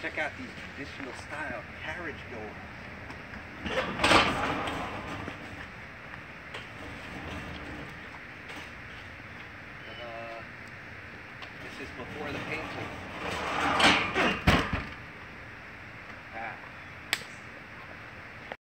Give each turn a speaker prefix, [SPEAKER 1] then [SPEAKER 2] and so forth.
[SPEAKER 1] Check out these traditional style carriage doors. This is before the painting.